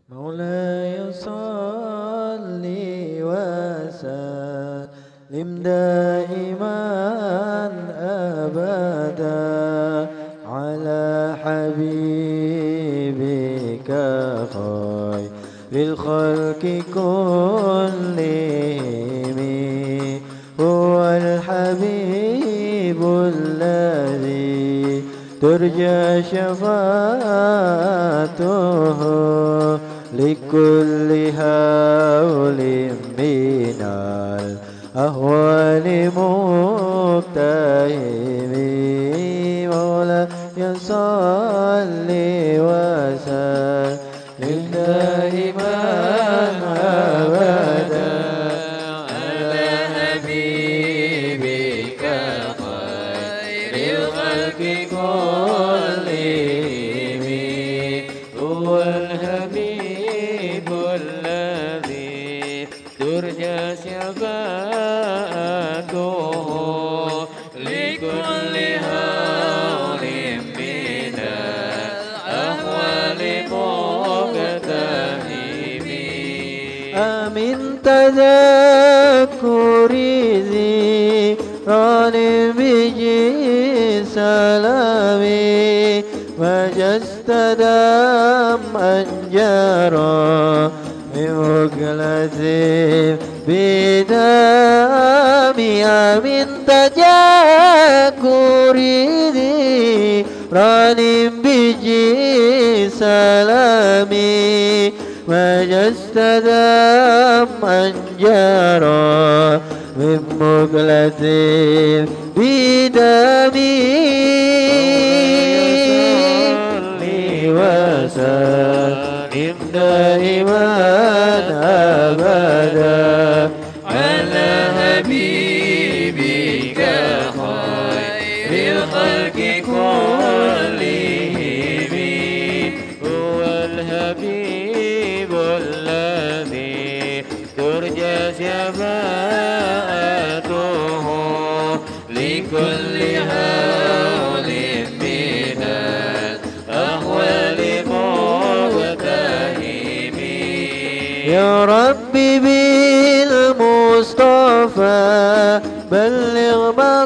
مولاي صل وسلم دائما أبدا على حبيبك خير للخلق كلهم هو الحبيب الذي ترجى شفاعته لكل هول من الأهوال مقتحم مولاي صل وسلم دائما أبدا على حبيبك خير الخلق كلهم هو الحبيب الذي ترجى شفاعته لكل هول من الأهوال مقتحم من تذكر ذكرى بجي سلامي وجسد دمعا جرى من مقلة بدمي من تذكر ذكرى بجي سلامي وجست دمعا جرى من مقلة بدمي وسلم دائما أبدا على حبيبك خير الخلق كلهم هو الحبيب الذي ترجى شفاعته لكل هول من الأهوال مقتحم يا ربي بالمصطفى بلغ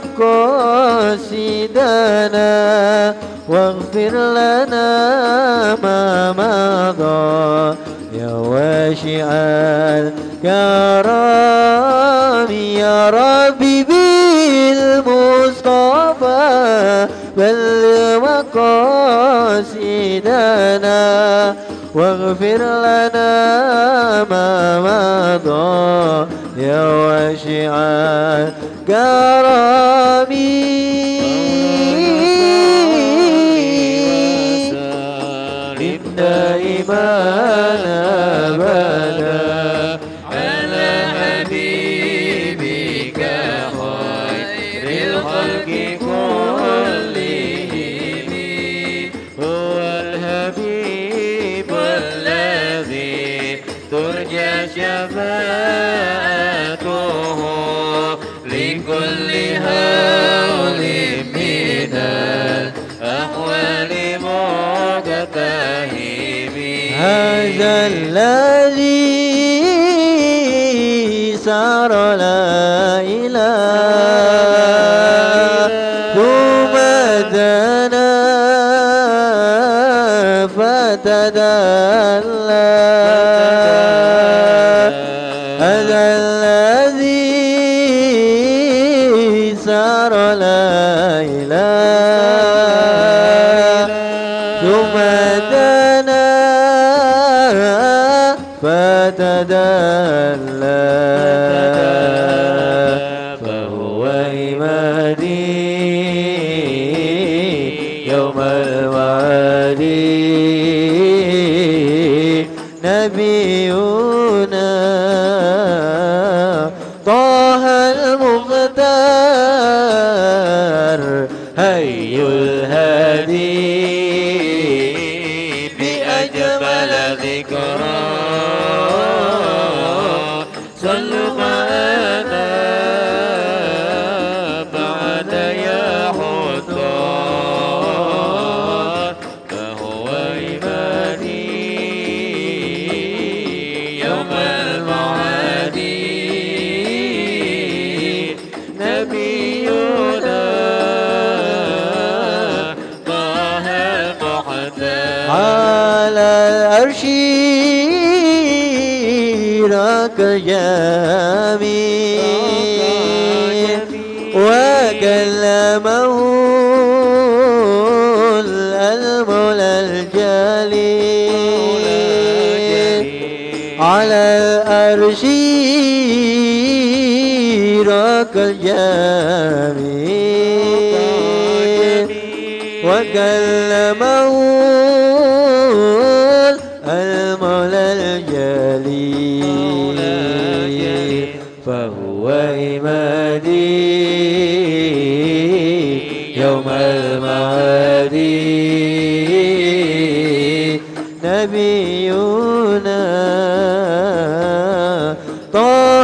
مقاصدنا واغفر لنا ما مضى يا واشع الكرام يا ربي بالمصطفى بلغ مقاصدنا واغفر لنا ما مضى يا واشع الكرام دائما أبدا على حبيبك خير الخلق كلهم هو الحبيب الذي ترجى شفاعته لكل هول من الأحوال مقتحم هذا الذي سار لا إله ثم دنا فتدلى هذا الذي سار لا إله ثم دنا فتدلى فهو إمادي يوم الوعد نبينا طه المختار هي الهادي بأجمل ذكرى صلوا معنا بعد يا حضار فهو إيماني راك جميل وكلمه المولى الجليل على الأرش راك الجميل وكلمه المولى الجليل فهو إمادي يوم المعاد نبينا